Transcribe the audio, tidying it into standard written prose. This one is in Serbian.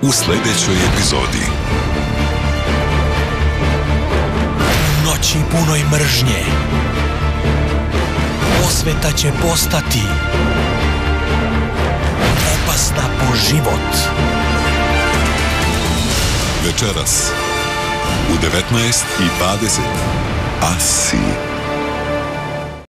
u sljedećoj epizodi. U noći punoj mržnje osveta će postati opasna po život. Večeras u 19:20 Asi.